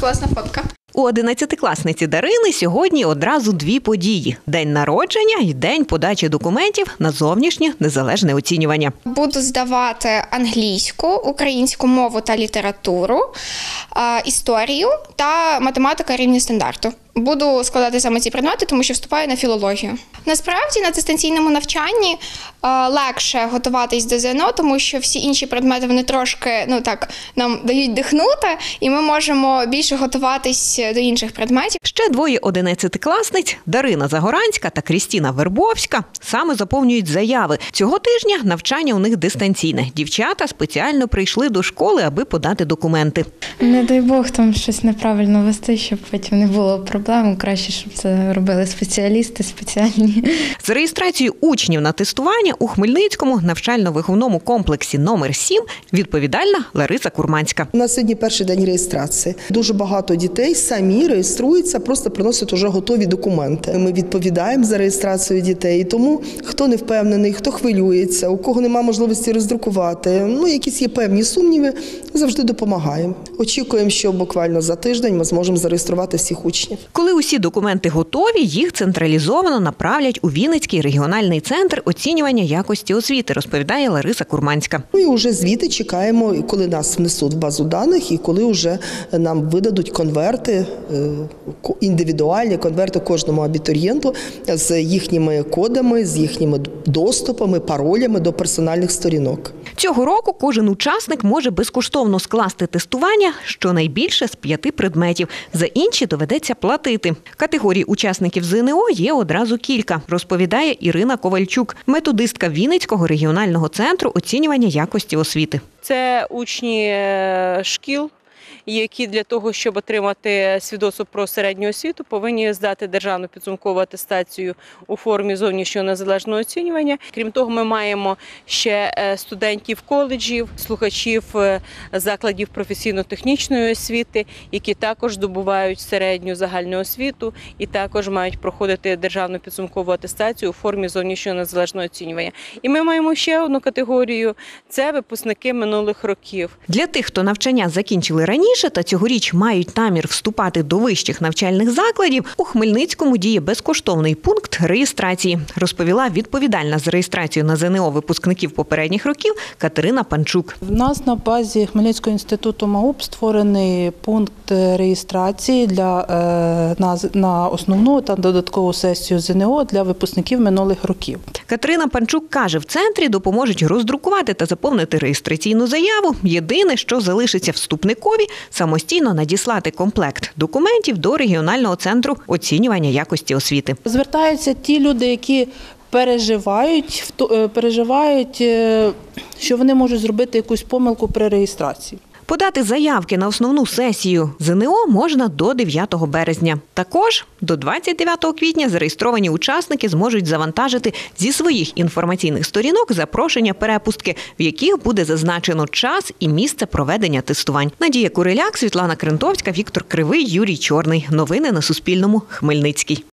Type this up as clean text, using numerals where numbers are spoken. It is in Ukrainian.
Класна фотка. У 11-класниці Дарини сьогодні одразу дві події – день народження і день подачі документів на зовнішнє незалежне оцінювання. Буду здавати англійську, українську мову та літературу, історію та математика рівня стандарту. Буду складати саме ці предмети, тому що вступаю на філологію. Насправді на дистанційному навчанні легше готуватись до ЗНО, тому що всі інші предмети вони трошки нам дають дихнути, і ми можемо більше готуватись до інших предметів. Ще двоє 11-класниць – Дарина Загоранська та Крістіна Вербовська – саме заповнюють заяви. Цього тижня навчання у них дистанційне. Дівчата спеціально прийшли до школи, аби подати документи. Не дай Бог там щось неправильно вести, щоб потім не було проблем. Краще, щоб це робили спеціалісти спеціальні. З реєстрацією учнів на тестування у Хмельницькому навчально-виховному комплексі номер 7 відповідальна Лариса Курманська. У нас сьогодні перший день реєстрації. Дуже багато дітей самі реєструються, просто приносять вже готові документи. Ми відповідаємо за реєстрацію дітей, тому хто не впевнений, хто хвилюється, у кого немає можливості роздрукувати, якісь є певні сумніви, завжди допомагаємо. Очікуємо, що буквально за тиждень ми зможемо зареєструвати всіх учнів. Коли усі документи готові, їх централізовано направлять у Вінницький регіональний центр оцінювання якості освіти, розповідає Лариса Курманська. І вже звідти чекаємо, коли нас внесуть в базу даних і коли вже нам видадуть конверти, індивідуальні конверти кожному абітурієнту з їхніми кодами, з їхніми доступами, паролями до персональних сторінок. Цього року кожен учасник може безкоштовно скласти тестування щонайбільше з 5 предметів. За інші доведеться платити. Категорій учасників ЗНО є одразу кілька, розповідає Ірина Ковальчук, методистка Вінницького регіонального центру оцінювання якості освіти. Це учні шкіл, які для того, щоб отримати свідоцтво про середню освіту, повинні здати державну підсумкову атестацію у формі зовнішнього незалежного оцінювання. Крім того, ми маємо ще студентів коледжів, слухачів закладів професійно-технічної освіти, які також здобувають середню загальну освіту і також мають проходити державну підсумкову атестацію у формі зовнішнього незалежного оцінювання. І ми маємо ще одну категорію – це випускники минулих років. Для тих, хто навчання закінчили раніше та цьогоріч мають намір вступати до вищих навчальних закладів, у Хмельницькому діє безкоштовний пункт реєстрації, розповіла відповідальна за реєстрацію на ЗНО випускників попередніх років Катерина Панчук. В нас на базі Хмельницького інституту МАУП створений пункт реєстрації на основну та додаткову сесію ЗНО для випускників минулих років. Катерина Панчук каже, в центрі допоможуть роздрукувати та заповнити реєстраційну заяву. Єдине, що залишиться вступникові – самостійно надіслати комплект документів до регіонального центру оцінювання якості освіти. Звертаються ті люди, які переживають, що вони можуть зробити якусь помилку при реєстрації. Подати заявки на основну сесію ЗНО можна до 9 березня. Також до 29 квітня зареєстровані учасники зможуть завантажити зі своїх інформаційних сторінок запрошення перепустки, в яких буде зазначено час і місце проведення тестувань. Надія Куриляк, Світлана Крентовська, Віктор Кривий, Юрій Чорний. Новини на Суспільному. Хмельницький.